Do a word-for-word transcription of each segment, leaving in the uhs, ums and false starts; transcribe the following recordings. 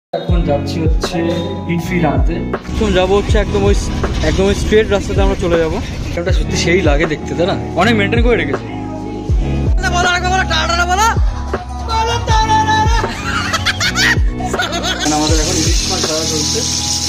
এখন যাচ্ছি হচ্ছে ইনফিনিটিতে। এখন যাবো হচ্ছে একদম ওই একদম ওই স্ট্রেট রাস্তাতে আমরা চলে যাবো। এটা সত্যি সেই লাগে দেখতে, তাই না? অনেক মেনটেন করে রেখেছে। আমাদের এখন ইলিশ মাছ ধরা চলছে।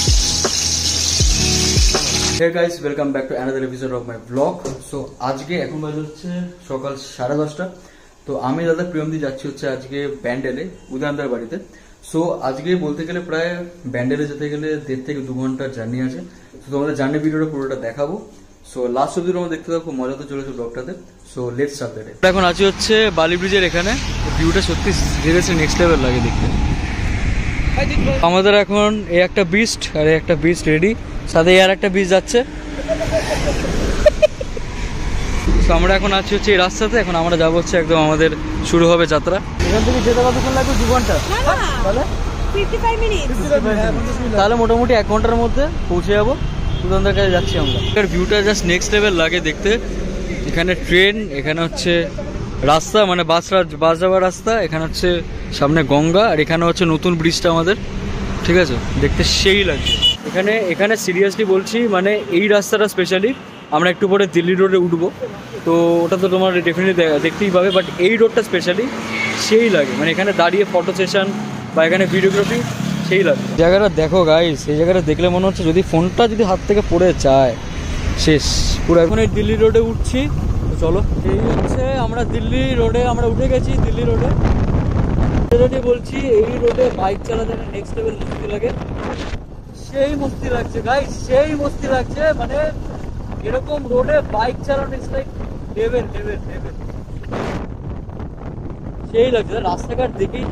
Hey guys, welcome back to another episode of my vlog. So আজকে এখন বাজে হচ্ছে সকাল সাড়ে দশটা। তো আমি দাদা প্রিয়মদি যাচ্ছি হচ্ছে আজকে ব্যান্ডেলে উদয়নদার বাড়িতে। সো আজকে বলতে গেলে প্রায় ব্যান্ডেলে যেতে গেলে দেড় থেকে দু ঘন্টার জার্নি আছে। তো তোমাদের জার্নি ভিডিওটা পুরোটা দেখাবো। সো লাস্ট অব্দি তোমরা দেখতে থাকো, মজা তো চলেছে ব্লগটাতে। So let's start the day. এখন আছি হচ্ছে বালি ব্রিজের এখানে। ভিউটা সত্যি সিরিয়াসলি নেক্সট লেভেল লাগে দেখতে। আমাদের এখন এই একটা বিস্ট আর এই একটা বিস্ট রেডি, সাথে আর একটা বিচ যাচ্ছে। তো আমরা এখন আছি হচ্ছে এই রাস্তাতে। এখন আমরা যাবো হচ্ছে একদম আমাদের শুরু হবে যাত্রা। এখান থেকে যেতে কতক্ষণ লাগবে? দু ঘন্টা। তাহলে তাহলে মোটামুটি এক ঘন্টার মধ্যে পৌঁছে যাবো উদয়নদার কাছে। যাচ্ছি আমরা। এর ভিউটা জাস্ট নেক্সট লেভেল লাগে দেখতে। এখানে ট্রেন, এখানে হচ্ছে রাস্তা মানে বাস বাস যাওয়ার রাস্তা, এখানে হচ্ছে সামনে গঙ্গা, আর এখানে হচ্ছে নতুন ব্রিজটা আমাদের। ঠিক আছে, দেখতে সেই লাগছে এখানে। এখানে সিরিয়াসলি বলছি, মানে এই রাস্তাটা স্পেশালি আমরা একটু পরে দিল্লি রোডে উঠবো, তো ওটা তো তোমার ডেফিনেটলি দেখতেই পাবে। বাট এই রোডটা স্পেশালি সেই লাগে, মানে এখানে দাঁড়িয়ে ফটো সেশন বা এখানে ভিডিওগ্রাফি সেই লাগে। জায়গাটা দেখো গাইস, এই জায়গাটা দেখলে মনে হচ্ছে যদি ফোনটা যদি হাত থেকে পড়ে যায় শেষ পুরো। এখন এই দিল্লি রোডে উঠছি, তো চলো। এই হচ্ছে আমরা দিল্লি রোডে আমরা উঠে গেছি। দিল্লি রোডে রোডে বলছি, এই রোডে বাইক চালাতে নেক্সট লেভেল মস্তি লাগে। সেই মস্তি লাগছে গাইস, সেই মস্তি লাগছে। মানে এরকম রোডে বাইক চালানো it's like level level level সেই লাগছে। রাস্তাঘাট দেখেই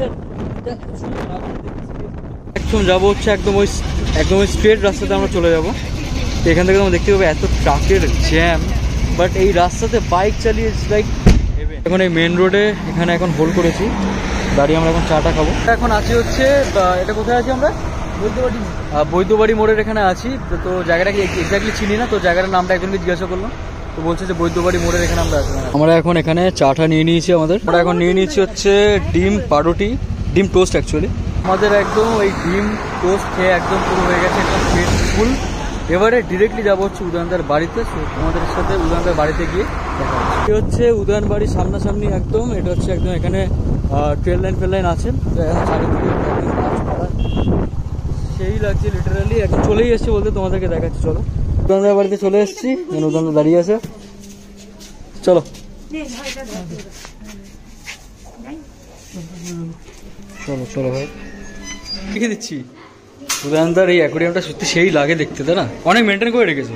একদম যাবো হচ্ছে একদম ওই একদম ওই স্ট্রেট রাস্তাতে আমরা চলে যাবো। তো এখান থেকে আমরা দেখতে পাবো এত ট্রাফিকের জ্যাম, বাট এই রাস্তাতে বাইক চালিয়ে ইটস লাইক হেভেন। এখন এই মেন রোডে এখানে এখন হোল্ড করেছি, দাঁড়িয়ে আমরা এখন চাটা খাবো। এখন আছি হচ্ছে, এটা কোথায় আছি আমরা? বৈদ্যবাড়ি বৈদ্যবাড়ি মোড়ের এখানে আছি। তো জায়গাটাকে এক্স্যাক্টলি চিনি না, তো জায়গাটার নামটা একজনকে জিজ্ঞাসা করলাম, তো বলছে যে বৈদ্যবাড়ি মোড়ের এখানে আমরা আছি। আমরা এখন এখানে চাটা নিয়ে নিয়েছি আমাদের। আমরা এখন নিয়ে নিয়েছি হচ্ছে ডিম পাউরুটি, ডিম টোস্ট অ্যাকচুয়ালি। আমাদের একদম ওই ডিম টোস্ট খেয়ে একদম পুরো হয়ে গেছে একদম পেট ফুল। এবারে ডিরেক্টলি যাবো হচ্ছে উদয়নদার বাড়িতে। তোমাদের সাথে উদয়নদার বাড়িতে গিয়ে দেখা হচ্ছে। হচ্ছে উদয়ন বাড়ির সামনাসামনি একদম। এটা হচ্ছে একদম এখানে ট্রেন লাইন ফেল লাইন আছে, তো এখন চারিদিকে সেই লাগছে লিটারালি। এখন চলেই এসছি বলতে, তোমাদেরকে দেখাচ্ছি। চলো, উদয়নদার বাড়িতে চলে এসেছি। উদয়নদা দাঁড়িয়ে আছে, চলো চলো চলো ভাই লিখে দিচ্ছি। উদয়নদার এই অ্যাকোয়ারিয়ামটা সত্যি সেই লাগে দেখতে, তাই না? অনেক মেনটেন করে রেখেছে।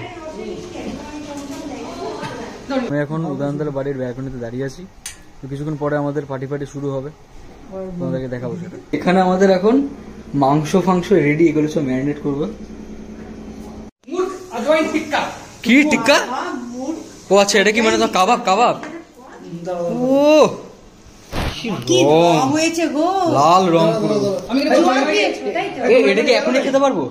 আমি এখন উদয়নদার বাড়ির ব্যালকনিতে দাঁড়িয়ে আছি। তো কিছুক্ষণ পরে আমাদের পার্টি পার্টি শুরু হবে, তোমাদেরকে দেখাবো সেটা। এখানে আমাদের এখন মাংস ফাংস রেডি, এগুলো সব ম্যারিনেট করবো। কি টিক্কা? ও আচ্ছা, এটা কি মানে তো কাবাব? কাবাব ও লাল রং পুরো। এটা কি এখনই খেতে পারবো?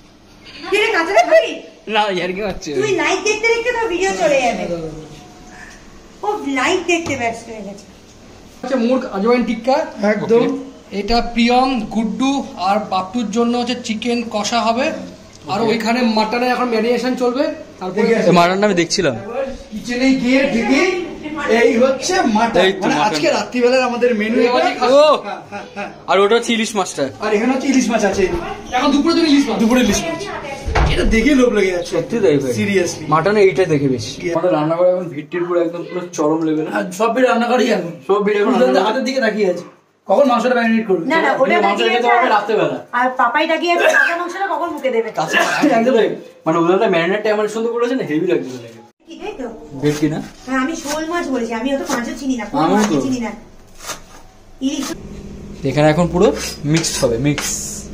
না ইয়ার কি হচ্ছে, তুই লাইভ দেখতে দেখতে তো ভিডিও চলে যাবে। ও লাইভ দেখতে ব্যস্ত হয়ে গেছে। আচ্ছা, মুরগ আজওয়াইন টিক্কা একদম। এটা প্রিয়ম, গুড্ডু আর বাপ্টুর জন্য হচ্ছে চিকেন কষা হবে। আর ওইখানে মাটনের এখন ম্যারিনেশন চলবে। তারপরে মাটনটা আমি দেখছিলাম কিচেনে গিয়ে ঢুকি। এই হচ্ছে মাটন, মানে আজকে রাত্রিবেলার আমাদের মেনু। আর ওটা হচ্ছে ইলিশ মাছটা, আর এখানে হচ্ছে ইলিশ মাছ আছে। এখন দুপুরে দিন ইলিশ মাছ, দুপুরে ইলিশ মাছ। এটা দেখে লোভ লেগে যাচ্ছে সত্যি তাই ভাই, সিরিয়াসলি। মাটনে এইটাই দেখে বেশি। আমাদের রান্নাঘরে এখন ভিড়টির পুরো একদম পুরো চরম লেভেল। আর সব ভিড় রান্নাঘরেই এখন, সব ভিড় এখন হাতের দিকে তাকিয়ে আছে কখন মাংসটা ম্যারিনেট করবে। না না, ওটা মাংসটা খেতে হবে রাত্রেবেলা। আর পাপাই ডাকিয়ে আছে কাঁচা মাংসটা কখন মুখে দেবে। একদম মানে ওদের ম্যারিনেটটা এমন সুন্দর করেছে না, হেভি লাগছে। কি তাই তো বেশ কি না? হ্যাঁ, আমি শোল মাছ বলেছি, আমি অত মাছও চিনি না, কোনো মাছই চিনি না। ইলিশ এখানে এখন পুরো মিক্সড হবে, মিক্স।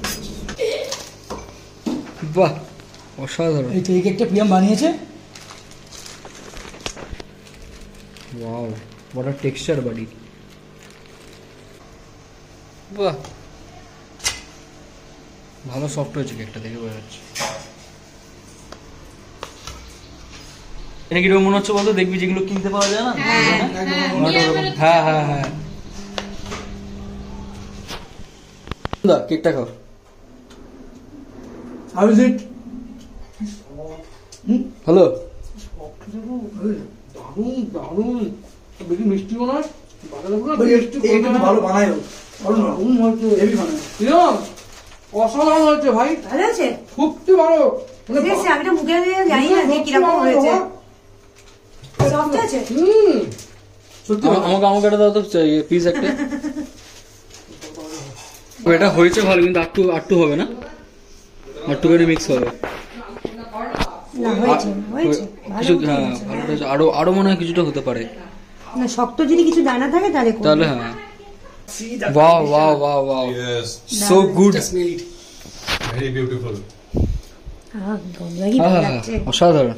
বাহ অসাধারণ। এই তো এই কেকটা প্রিয়ম বানিয়েছে। Wow, what a texture buddy। বাহ ভালো সফট হয়েছে কেকটা, দেখে বোঝা যাচ্ছে। এটা কিরকম মনে হচ্ছে বলতো? দেখবি যেগুলো কিনতে পাওয়া যায় না, হ্যাঁ হ্যাঁ হ্যাঁ। কেকটা খাও। How is it? হ্যালো দারুণ দারুণ, বেশি মিষ্টিও নয়, ভালো বানায় দারুণ হয়েছে, হেভি বানায়। প্রিয়ম অসাধারণ হয়েছে ভাই, ভালো আছে? সত্যি ভালো। মানে ঠিক আছে, আমি তো মুখে দিয়ে জানি না যে কিরকম হয়েছে। সফট আছে? হুম, সত্যি আমাকে আমাকে একটা দাও তো পিস একটা। এটা হয়েছে ভালো, কিন্তু আটটু আটটু হবে না, আটটু করে মিক্স হবে। না হয়েছে, হয়েছে কিছু ভালো হ্যাঁ হয়েছে। ভালো হয়েছে। আরো আরো মনে হয় কিছুটা হতে পারে। না শক্ত যদি কিছু দানা থাকে তাহলে করবে। তাহলে হ্যাঁ। Wow wow wow wow, Yes, so good. very beautiful. আহ, গন্ধই ভালো লাগছে। অসাধারণ।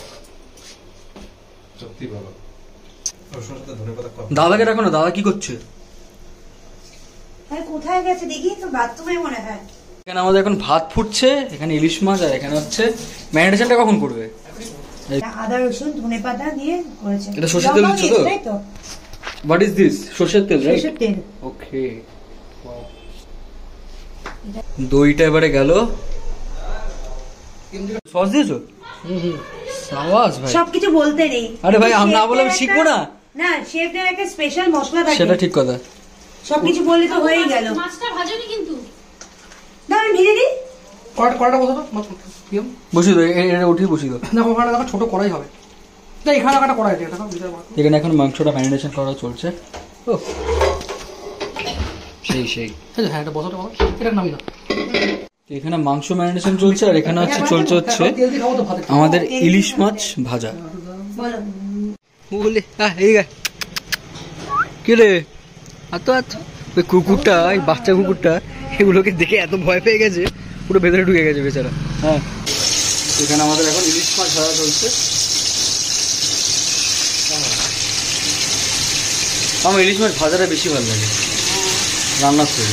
সত্যি ভালো। রসুনের সাথে ধনেপাতা কম। দাদাকে রাখো না, দাদা কি করছে? হ্যাঁ, কোথায় গেছে দেখি তো, বাথরুমে মনে হয়। এখানে আমাদের এখন ভাত ফুটছে, এখানে ইলিশ মাছ, আর এখানে হচ্ছে ম্যারিনেশনটা কখন করবে? আদা রসুন ধনে পাতা দিয়ে করেছে। এটা সর্ষের তেল লঙ্কাও দিচ্ছ তো? দিয়েছে, তাই তো? What is this? সর্ষের তেল, রাইট? সর্ষের তেল। ওকে। দইটা এবারে গেল। সস দিয়েছো? সাবাস ভাই। সবকিছু বলতে নেই। আরে ভাই, আমি না শেফদের বললাম একটা- শিখবো না? না, শেফদের একটা স্পেশাল মশলা থাকে। সেটা ঠিক কথা। সবকিছু বললে তো হয়েই গেল। মাছটা ভাজনি কিন্তু। দাও আমি ভেজে দিই। কড়াটা কড়াটা বসো তো, প্রিয়ম বসিয়ে দাও, এ- এটা উঠিয়ে বসিয়ে দাও। দেখো ওখানে দেখো ছোট কড়াই হবে, না এখানে একটা কড়াই আছে, এটা বিশাল বড়। এখানে এখন মাংসটা ম্যারিনেশন করা চলছে। ও সেই সেই। আচ্ছা, হ্যাঁ এটা বসো তো, এটা নামি না। এখানে মাংস ম্যারিনেশন চলছে, আর এখানে হচ্ছে চলছে হচ্ছে তেল দিয়ে খাবো তো ভাতে। আমাদের ইলিশ মাছ ভাজা। বলো। বলে হ্যাঁ এই গায়ে কে রে? আতো আতো ওই কুকুরটা, এই বাচ্চা কুকুরটা এগুলোকে দেখে এত ভয় পেয়ে গেছে, পুরো ভেতরে ঢুকে গেছে বেচারা। হ্যাঁ, এখানে আমাদের এখন ইলিশ মাছ ভাজা চলছে। আমার ইলিশ মাছ ভাজাটা বেশি ভালো লাগে রান্নার থেকে।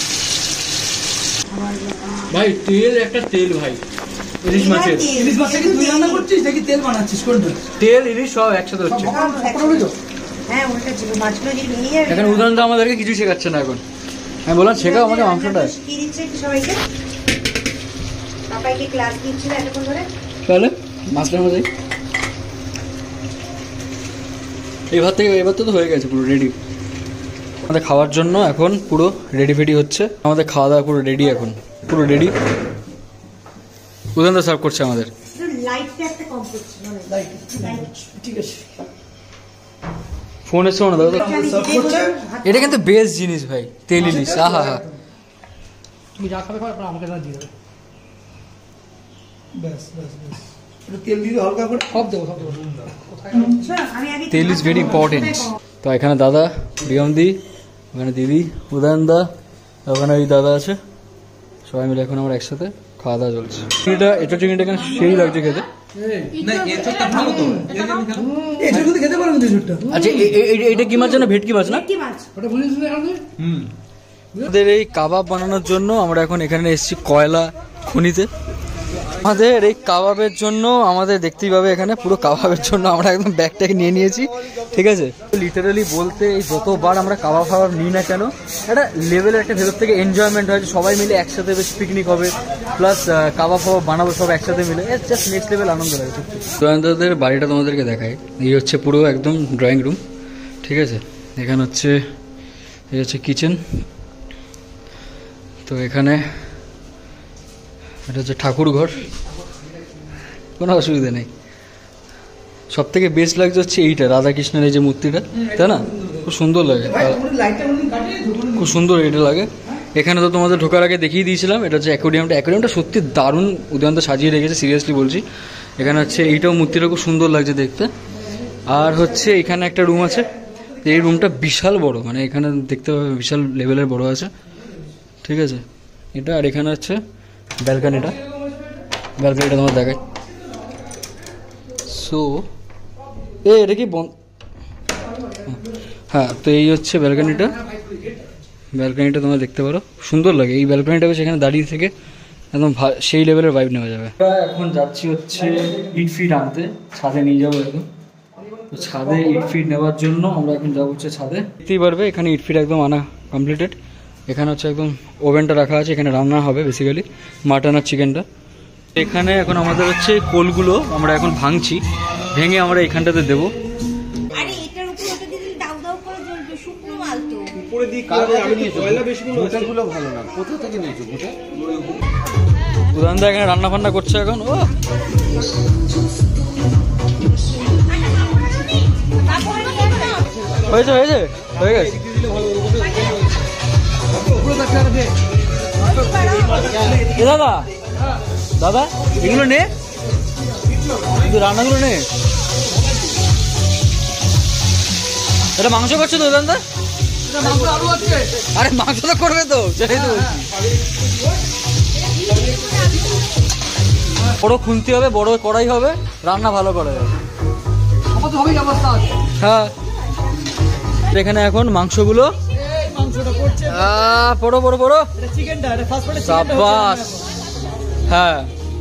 ভাই তেল একটা তেল ভাই, ইলিশ মাছের ইলিশ মাছ কি তুই রান্না করছিস নাকি তেল বানাচ্ছিস কোনটা? তেল ইলিশ সব একসাথে হচ্ছে। হ্যাঁ, ওটা ছিল মাছগুলো যদি ভেঙে যাবে। এখন উদাহরণ তো আমাদেরকে কিছু শেখাচ্ছে না এখন। আমি বললাম শেখাও আমাকে মাংসটা। কি দিচ্ছে একটু সবাইকে? পাপাইকে ক্লাস দিচ্ছিল এতক্ষণ ধরে। তাহলে মাছটার মধ্যে এবার থেকে এবার তো হয়ে গেছে পুরো রেডি আমাদের খাওয়ার জন্য। এখন পুরো রেডি ফেডি হচ্ছে আমাদের, খাওয়া দাওয়া পুরো রেডি, এখন পুরো রেডি। উদাহরণ সার্ভ করছে আমাদের। শুধু লাইটটা একটা কম করছে মনে হয়। লাইট। ঠিক আছে। ফোন এসছে না দাদা? আমি যেটাই বললাম, হাত- এটা কিন্তু বেস্ট জিনিস ভাই, তেল ইলিশ। আহা হা, তুমি যা খাবে খাবে, আমাকে না দিয়ে দেবে। ব্যাস ব্যাস ব্যাস। একটু তেল দিয়ে হালকা করে। সব দেবো সব দেবো। কোথায় শোনো, আমি আগে তেল ইজ ভেরি ইম্পর্টেন্ট। তো এখানে দাদা, প্রিয়ম দি, ওখানে দিদি, উদয়ন দা, ওখানে ওই দাদা আছে, সবাই মিলে এখন আমরা একসাথে খাওয়া দাওয়া চলছে। এটা এটা চিকেনটা এখানে সেই লাগছে খেতে। না এতটা ভালো তো। এটা যদি খেতে পারো কিন্তু ছোটটা। আচ্ছা এ- এ- এ- এটা কি মাছ না? ভেটকি মাছ না? কি মাছ? ওটা বুঝেছিস না এখানে? আমাদের এই কাবাব বানানোর জন্য আমরা এখন এখানে এসেছি কয়লা খনিতে। আমাদের এই কাবাবের জন্য আমাদের দেখতেই পাবে এখানে পুরো কাবাবের জন্য আমরা একদম ব্যাগটাকে নিয়ে নিয়েছি, ঠিক আছে? লিটারালি বলতে এই যতবার আমরা কাবাব ফাবাব নিই না কেন, একটা লেভেলের একটা ভেতর থেকে এনজয়মেন্ট হয় যে সবাই মিলে একসাথে বেশ পিকনিক হবে, প্লাস কাবাব ফাবাব বানাবো সব একসাথে মিলে, জাস্ট নেক্সট লেভেল আনন্দ লাগে সত্যি। জয়ন্তদের বাড়িটা তোমাদেরকে দেখায়। এই হচ্ছে পুরো একদম ড্রয়িং রুম, ঠিক আছে? এখানে হচ্ছে এই হচ্ছে কিচেন। তো এখানে এটা হচ্ছে ঠাকুর ঘর, কোনো অসুবিধা নেই। সব থেকে বেস্ট লাগছে হচ্ছে এইটা রাধাকৃষ্ণের এই যে মূর্তিটা, তাই না? খুব সুন্দর লাগে, লাইটটা মনে কাটিয়ে ধুবো। খুব সুন্দর এটা লাগে। এখানে তো তোমাদের ঢোকার আগে দেখিয়ে দিয়েছিলাম, এটা হচ্ছে অ্যাকোয়ারিয়ামটা। অ্যাকোয়ারিয়ামটা সত্যি দারুণ, উদয়ন্ত সাজিয়ে রেখেছে, সিরিয়াসলি বলছি। এখানে হচ্ছে এইটাও মূর্তিটা খুব সুন্দর লাগছে দেখতে। আর হচ্ছে এখানে একটা রুম আছে, এই রুমটা বিশাল বড়, মানে এখানে দেখতে পাবে বিশাল লেভেলের বড় আছে, ঠিক আছে? এটা আর এখানে হচ্ছে ব্যালকানিটা, ব্যালকানিটা তোমার দেখায়। সো এ এটা কি বন্ধ? হ্যাঁ, তো এই হচ্ছে ব্যালকানিটা। ব্যালকানিটা তোমরা দেখতে পারো, সুন্দর লাগে এই ব্যালকানিটা, সেখানে দাঁড়িয়ে থেকে একদম সেই লেভেলের ভাইব নেওয়া যাবে। এখন যাচ্ছি হচ্ছে ইট ফিট আনতে, ছাদে নিয়ে যাবো একদম। তো ছাদে ইট ফিট নেওয়ার জন্য আমরা এখন যাবো হচ্ছে ছাদে। দেখতেই পারবে এখানে ইট ফিট একদম আনা কমপ্লিটেড। এখানে হচ্ছে একদম ওভেনটা রাখা আছে, এখানে রান্না হবে বেসিক্যালি মাটন আর চিকেনটা। এখানে এখন আমাদের হচ্ছে কোলগুলো আমরা এখন ভাঙছি, ভেঙে আমরা এখানটাতে দেবো। আরে এটার উপর ওটা দিলে দাউ দাউ করে জ্বলবে, শুকনো মাল তো। উপরে দিয়ে কিভাবে আমি নিয়েছি কয়লা বেশি গুলো আছে গুলো ভালো না, কোথা থেকে নিয়েছো গোটা? উদানদা এখানে রান্না ফান্না করছে এখন। ও হয়েছে হয়েছে হয়ে গেছে। এ দাদা দাদা এগুলো নে, কিন্তু রান্নাগুলো নে। এটা মাংস করছো তো উদানদা? আরে মাংস তো করবে তো, সেটাই তো বলছি। বড় খুন্তি হবে, বড় কড়াই হবে, রান্না ভালো করা যাবে। হ্যাঁ এখানে এখন মাংসগুলো পড়ো পড়ো পড়ো। সাবাস। হ্যাঁ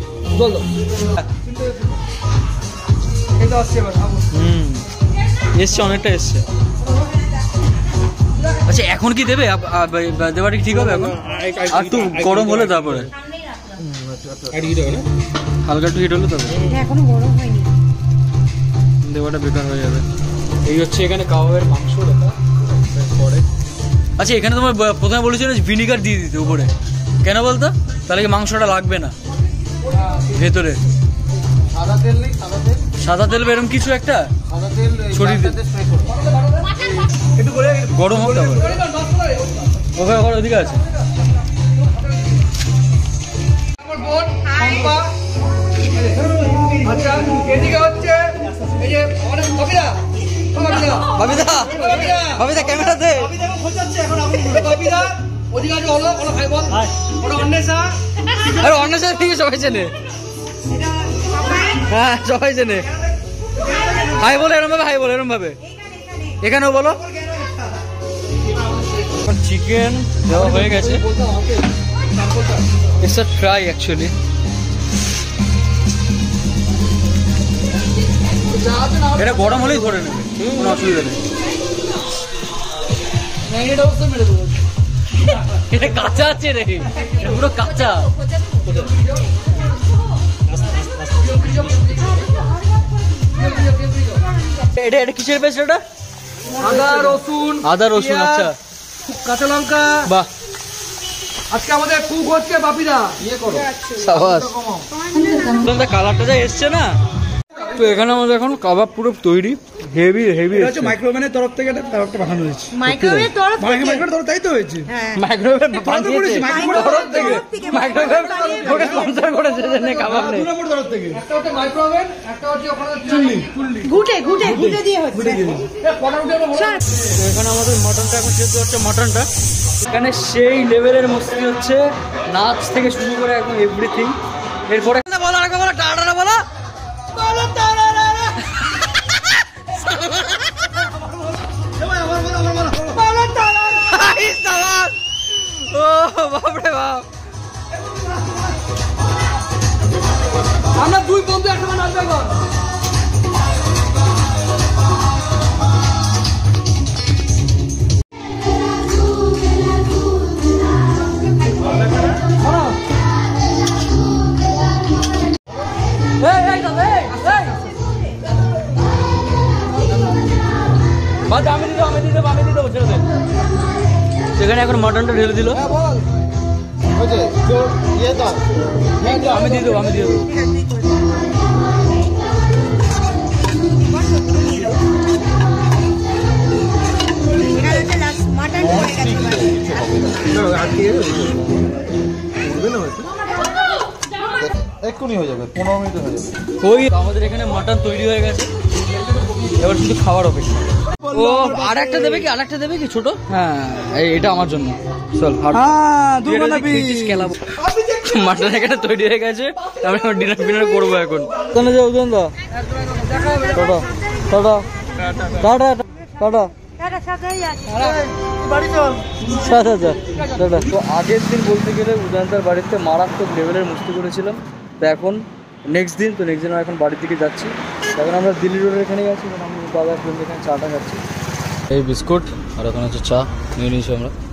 হুম এসছে, অনেকটা এসছে। আচ্ছা এখন কি দেবে? দেওয়াটা ঠিক হবে এখন? আর একটু গরম হলে তারপরে হালকা একটু হিট হলে তারপরে এখনো গরম হয়নি, দেওয়াটা বেকার হয়ে যাবে। এই হচ্ছে এখানে কাবাবের মাংস রাখা পরে। আচ্ছা এখানে তোমার প্রথমে বলেছিল ভিনিগার দিয়ে দিতে উপরে, কেন বলতো? তাহলে কি মাংসটা লাগবে না ভেতরে? সাদা তেল নেই? সাদা তেল সাদা তেল এরকম কিছু একটা সাদা তেল ছড়িয়ে দিতে গরম হোক তারপরে। ওখানে ওখানে ওদিকে আছে। আচ্ছা এদিকে হচ্ছে এই যে আমাদের কবিরা বাবিদা বাবিদা ক্যামেরাতে কবিরা ওদিকে আছে হলো হলো ভাই বল ওরা অন্বেষা। আরে অন্বেষা থেকে সবাই চেনে, হ্যাঁ সবাই চেনে। হাই বলে এরম ভাবে, হাই বলে এরম ভাবে। এখানেও বলো। চিকেন দেওয়া হয়ে গেছে, ইটস আ ট্রাই অ্যাকচুয়ালি। এটা গরম হলেই ধরে নেবে, কোনো অসুবিধা নেই। এটা কাঁচা আছে রে, পুরো কাঁচা। এটা এটা কিসের পেস্ট? এটা আদা রসুন, আদা রসুন। আচ্ছা কাঁচা লঙ্কা। বাহ। আজকে আমাদের কুক হচ্ছে বাপিদা। সাবাস। কালারটা যা এসছে না। তো এখানে আমাদের এখন কাবাব পুরো তৈরি, হেভি হেভি। মাইক্রোওভেনের তরফ থেকে একটা কাবাবটা পাঠানো হয়েছে। মাইক্রোওয়েভের তরফ থেকে? মাইক্রোওভেনের তরফ, তাই তো হয়েছে। হ্যাঁ মাইক্রোওয়েভ বানিয়েছে তরফ থেকে, মাইক্রোওয়েভ ওকে স্পন্সর করেছে জন্য কাবাব নেই। দুনাপুর তরফ থেকে। একটা হচ্ছে মাইক্রোওভেন, একটা হচ্ছে ওখানে চুল্লি চুল্লি ঘুটে ঘুটে ঘুটে দিয়ে হচ্ছে। তো এখানে আমাদের মটনটা এখন সেদ্ধ হচ্ছে। মটনটা এখানে সেই লেভেলের মস্তি হচ্ছে, নাচ থেকে শুরু করে একদম এভরিথিং। এরপরে বলো আরেকবার বলো, টাটা বলো। ও বাপরে বাপ। আমরা দুই বন্ধু একসঙ্গে নাচবে এখন। আমি দিতে আমি দিতে আমি দিতে বলছে সেখানে এখন মটনটা ঢেলে দিল। আমি দিয়ে দেবো আমি দিয়ে দেবো। এক্ষুনি হয়ে যাবে, পনেরো মিনিট হয়ে যাবে। ওই আমাদের এখানে মাটন তৈরি হয়ে গেছে, এবার শুধু খাওয়ার অপেক্ষা। ও আর একটা দেবে কি? আর একটা দেবে কি ছোট? হ্যাঁ এটা আমার জন্য। চল মাটন এখানে তৈরি হয়ে গেছে, আমি ডিনার ফিনার করবো এখন। ওখানে যাও উদয়নদা, টাটা টাটা টাটা টাটা। তো আগের দিন বলতে গেলে উদয়নদার বাড়িতে মারাত্মক লেভেলের মস্তি করেছিলাম। তো এখন নেক্সট দিন, তো নেক্সট দিন এখন বাড়ির দিকে যাচ্ছি। এখন আমরা দিল্লি রোডের এখানে গেছি, আমি দাদার ফ্রেন্ড এখানে চাটা খাচ্ছি। এই বিস্কুট আর ওখানে হচ্ছে চা নিয়ে নিয়েছি আমরা।